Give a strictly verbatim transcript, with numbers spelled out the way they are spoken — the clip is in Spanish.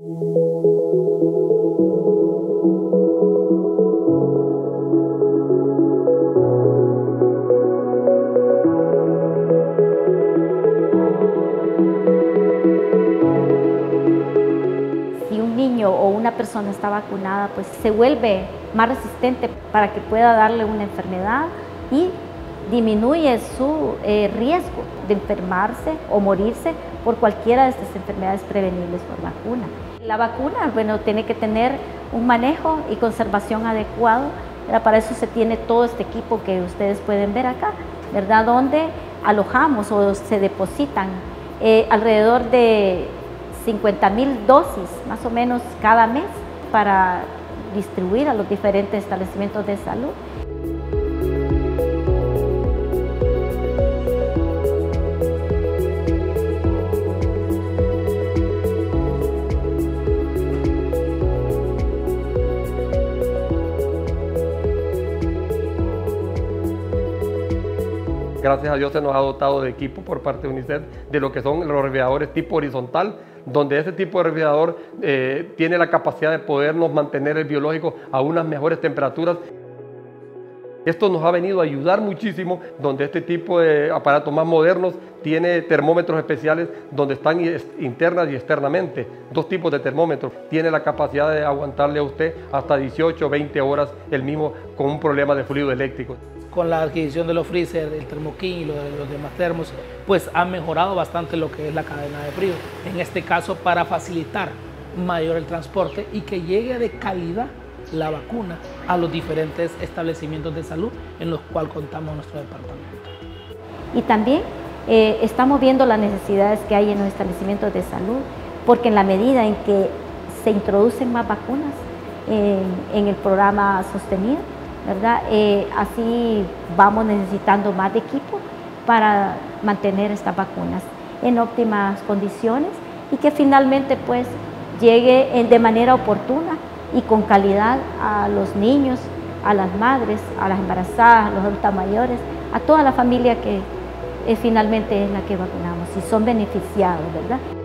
Si un niño o una persona está vacunada, pues se vuelve más resistente para que pueda darle una enfermedad y disminuye su eh, riesgo de enfermarse o morirse por cualquiera de estas enfermedades prevenibles por vacuna. La vacuna, bueno, tiene que tener un manejo y conservación adecuado, ¿verdad? Para eso se tiene todo este equipo que ustedes pueden ver acá, ¿verdad? Donde alojamos o se depositan eh, alrededor de cincuenta mil dosis, más o menos cada mes, para distribuir a los diferentes establecimientos de salud. Gracias a Dios se nos ha dotado de equipo por parte de UNICEF de lo que son los refrigeradores tipo horizontal, donde ese tipo de refrigerador eh, tiene la capacidad de podernos mantener el biológico a unas mejores temperaturas. Esto nos ha venido a ayudar muchísimo, donde este tipo de aparatos más modernos tiene termómetros especiales donde están internas y externamente. Dos tipos de termómetros. Tiene la capacidad de aguantarle a usted hasta dieciocho o veinte horas el mismo con un problema de fluido eléctrico. Con la adquisición de los freezer, el Thermo-King y los, los demás termos, pues ha mejorado bastante lo que es la cadena de frío. En este caso, para facilitar mayor el transporte y que llegue de calidad la vacuna a los diferentes establecimientos de salud en los cuales contamos en nuestro departamento. Y también eh, estamos viendo las necesidades que hay en los establecimientos de salud, porque en la medida en que se introducen más vacunas en, en el programa sostenido, ¿verdad? Eh, así vamos necesitando más de equipo para mantener estas vacunas en óptimas condiciones y que finalmente pues llegue de manera oportuna y con calidad a los niños, a las madres, a las embarazadas, a los adultos mayores, a toda la familia que eh, finalmente es la que vacunamos y son beneficiados, ¿verdad?